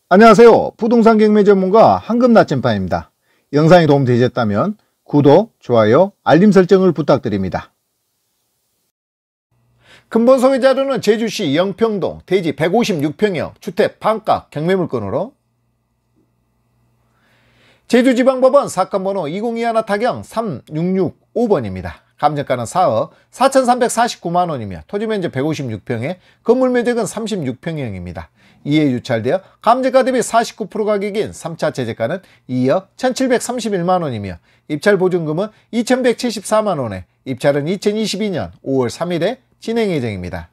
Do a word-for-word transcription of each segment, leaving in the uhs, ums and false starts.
안녕하세요. 부동산 경매 전문가 황금나침반입니다. 영상이 도움되셨다면 구독, 좋아요, 알림 설정을 부탁드립니다. 근본 소개 자료는 제주시 영평동 대지 백오십육 평형 주택 반가 경매 물건으로 제주지방법원 사건번호 이공이일 타경 삼육육오 번입니다. 감정가는 사억 사천삼백사십구만 원이며 토지면적 백오십육 평에 건물면적은 삼십육 평형입니다. 이에 유찰되어 감정가 대비 사십구 퍼센트 가격인 삼 차 제재가는 이억 천칠백삼십일만 원이며 입찰보증금은 이천백칠십사만 원에 입찰은 이천이십이 년 오월 삼일에 진행 예정입니다.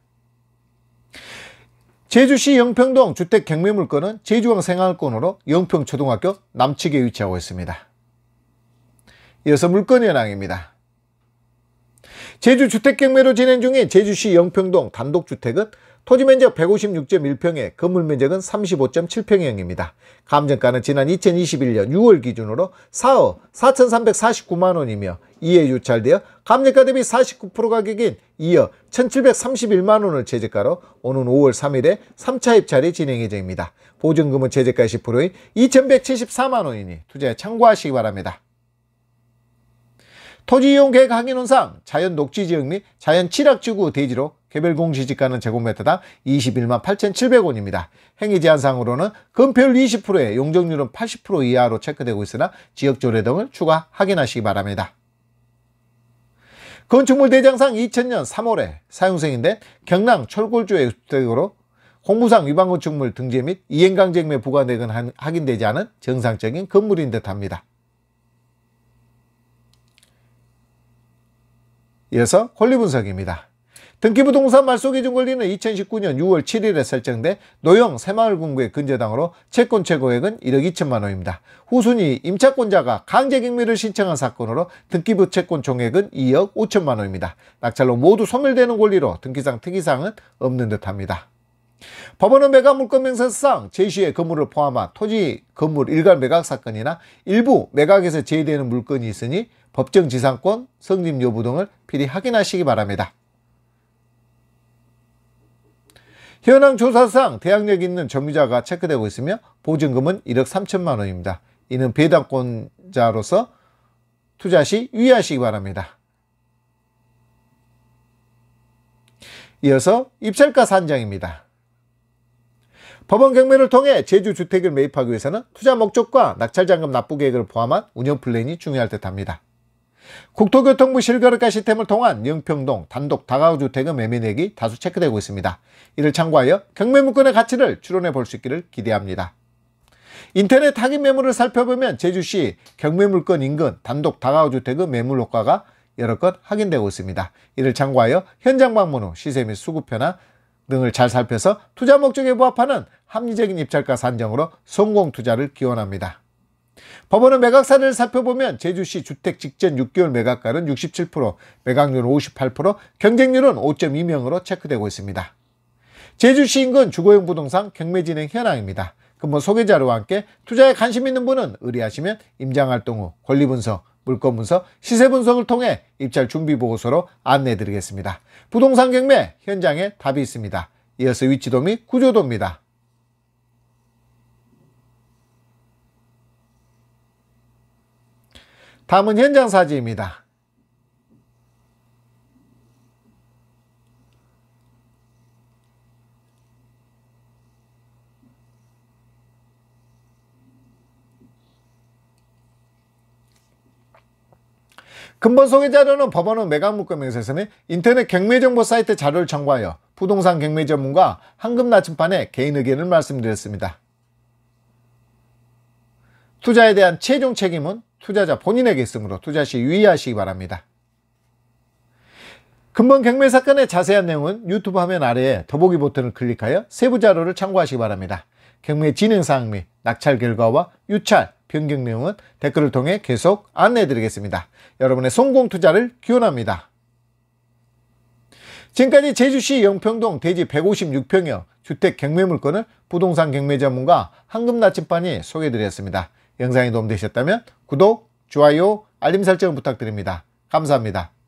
제주시 영평동 주택 경매 물건은 제주항 생활권으로 영평초등학교 남측에 위치하고 있습니다. 이어서 물건 현황입니다. 제주 주택 경매로 진행 중인 제주시 영평동 단독주택은 토지면적 백오십육 점 일 평에 건물면적은 삼십오 점 칠 평형입니다. 감정가는 지난 이천이십일 년 유월 기준으로 사억 사천삼백사십구만 원이며 이에 유찰되어 감정가 대비 사십구 퍼센트 가격인 이억 천칠백삼십일만 원을 최저가로 오는 오월 삼일에 삼 차 입찰이 진행 예정입니다. 보증금은 최저가 십 퍼센트인 이천백칠십사만 원이니 투자에 참고하시기 바랍니다. 토지 이용 계획 확인원상 자연 녹지지역 및 자연 칠학지구 대지로 개별 공시지가는 제곱미터당 이십일만 팔천칠백 원입니다. 행위 제한상으로는 건폐율 이십 퍼센트에 용적률은 팔십 퍼센트 이하로 체크되고 있으나 지역 조례 등을 추가 확인하시기 바랍니다. 건축물 대장상 이천 년 삼월에 사용승인된 경남 철골주의 주택으로 공무상 위반 건축물 등재 및 이행강제경매 부과 내역은 확인되지 않은 정상적인 건물인 듯합니다. 이어서 권리분석입니다. 등기부동산 말소기준 권리는 이천십구 년 유월 칠일에 설정돼 노영 새마을금고의 근저당으로 채권 최고액은 일억 이천만 원입니다. 후순위 임차권자가 강제경매를 신청한 사건으로 등기부 채권 총액은 이억 오천만 원입니다. 낙찰로 모두 소멸되는 권리로 등기상 특이사항은 없는 듯합니다. 법원은 매각 물건 명세서상 제시의 건물을 포함한 토지 건물 일괄 매각 사건이나 일부 매각에서 제외되는 물건이 있으니 법정 지상권 성립 여부 등을 필히 확인하시기 바랍니다. 현황 조사상 대항력 있는 점유자가 체크되고 있으며 보증금은 일억 삼천만 원입니다. 이는 배당권자로서 투자 시 유의하시기 바랍니다. 이어서 입찰가 산정입니다. 법원 경매를 통해 제주 주택을 매입하기 위해서는 투자 목적과 낙찰자금 납부 계획을 포함한 운영 플랜이 중요할 듯합니다. 국토교통부 실거래가 시스템을 통한 영평동 단독 다가구주택의 매매내역이 다수 체크되고 있습니다. 이를 참고하여 경매물건의 가치를 추론해 볼 수 있기를 기대합니다. 인터넷 확인 매물을 살펴보면 제주시 경매물건 인근 단독 다가구주택의 매물 효과가 여러 건 확인되고 있습니다. 이를 참고하여 현장 방문 후 시세 및 수급 변화 등을 잘 살펴서 투자 목적에 부합하는 합리적인 입찰가 산정으로 성공 투자를 기원합니다. 법원의 매각 사례를 살펴보면 제주시 주택 직전 육 개월 매각가는 육십칠 퍼센트, 매각률은 오십팔 퍼센트, 경쟁률은 오 점 이 명으로 체크되고 있습니다. 제주시 인근 주거용 부동산 경매 진행 현황입니다. 근본 소개 자료와 함께 투자에 관심 있는 분은 의뢰하시면 임장활동 후 권리분석, 물건분석, 시세분석을 통해 입찰 준비보고서로 안내해드리겠습니다. 부동산 경매 현장에 답이 있습니다. 이어서 위치도 및 구조도입니다. 다음은 현장 사진입니다. 근본 소개 자료는 법원의 매각 물건 명세서 및 인터넷 경매 정보 사이트 자료를 참고하여 부동산 경매 전문가 황금나침반의 개인 의견을 말씀드렸습니다. 투자에 대한 최종 책임은 투자자 본인에게 있으므로 투자 시 유의하시기 바랍니다. 근본 경매 사건의 자세한 내용은 유튜브 화면 아래에 더보기 버튼을 클릭하여 세부 자료를 참고하시기 바랍니다. 경매 진행 사항 및 낙찰 결과와 유찰, 변경 내용은 댓글을 통해 계속 안내해 드리겠습니다. 여러분의 성공 투자를 기원합니다. 지금까지 제주시 영평동 대지 백오십육 평형 주택 경매 물건을 부동산 경매 전문가 황금나침반이 소개해 드렸습니다. 영상이 도움되셨다면 구독, 좋아요, 알림 설정을 부탁드립니다. 감사합니다.